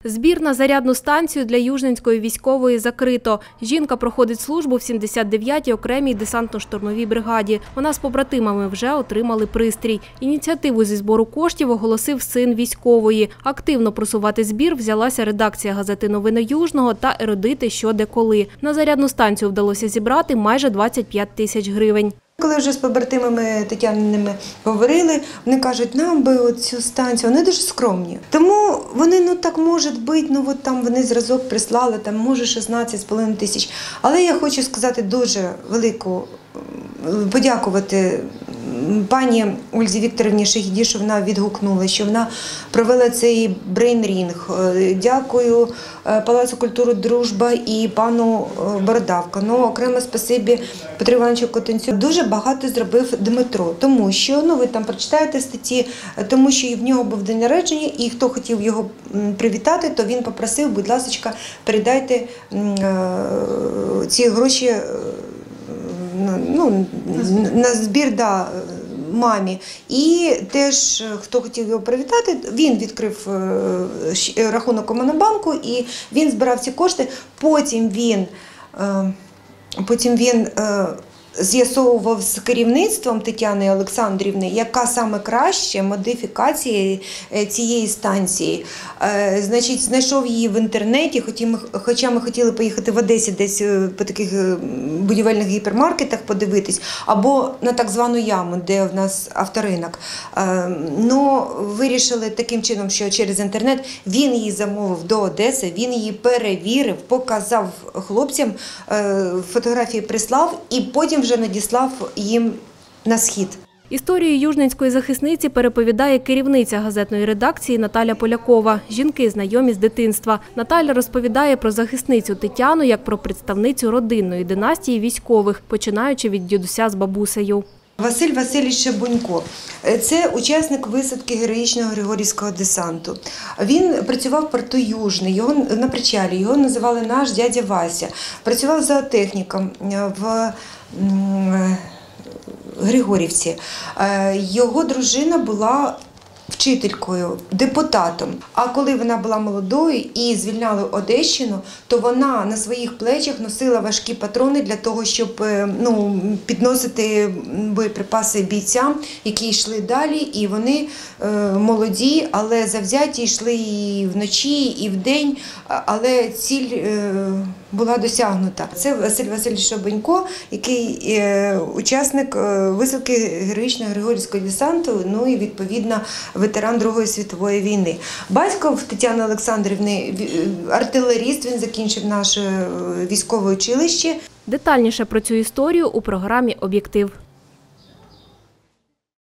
Збір на зарядну станцію для Южненської військової закрито. Жінка проходить службу в 79-й окремій десантно-штурмовій бригаді. Вона з побратимами вже отримали пристрій. Ініціативу зі збору коштів оголосив син військової. Активно просувати збір взялася редакція газети «Новини Южного» та ерудити «Що, де, коли». На зарядну станцію вдалося зібрати майже 25 тисяч гривень. Коли вже з побратимами Тетяниними говорили, вони кажуть, нам би цю станцію, вони дуже скромні. Тому вони, так може бути, там вони зразок прислали, там може 16,5 тисяч. Але я хочу сказати дуже велику, подякувати пані Ользі Вікторівні Шегіді, що вона відгукнула, що вона провела цей брейн-рінг. Дякую Палацу культури «Дружба» і пану Бородавка. Окремо спасибі Петру Івановичу Котенцю. Дуже багато зробив Дмитро, тому що, ви там прочитаєте статті, тому що і в нього був день народження, і хто хотів його привітати, то він попросив, будь ласка, передайте ці гроші на збір мамі. І теж, хто хотів його привітати, він відкрив рахунок у Монобанку і він збирав ці кошти. Потім він з'ясовував з керівництвом Тетяни Олександрівни, яка саме краща модифікація цієї станції. Значить, знайшов її в інтернеті, хоча ми хотіли поїхати в Одесі десь по таких будівельних гіпермаркетах подивитись, або на так звану яму, де в нас авторинок. Вирішили таким чином, що через інтернет він її замовив до Одеси, він її перевірив, показав хлопцям, фотографії прислав і потім вже надіслав їм на схід. Історію южненської захисниці переповідає керівниця газетної редакції Наталя Полякова. Жінки знайомі з дитинства. Наталя розповідає про захисницю Тетяну як про представницю родинної династії військових, починаючи від дідуся з бабусею. Василь Васильович Шебунько – це учасник висадки героїчного Григорівського десанту. Він працював в порту Южний, на причалі, його називали наш дядя Вася. Працював зоотехніком в Григорівці. Його дружина була вчителькою, депутатом. А коли вона була молодою і звільняли Одещину, то вона на своїх плечах носила важкі патрони для того, щоб підносити боєприпаси бійцям, які йшли далі. І вони молоді, але завзяті, йшли і вночі, і вдень, але ціль була досягнута. Це Василь Васильович Шебунько, який учасник висадки героїчного Григорівського десанту, і відповідно ветеран Другої світової війни. Батько Тетяни Олександрівни – артилеріст, він закінчив наше військове училище. Детальніше про цю історію у програмі «Об'єктив».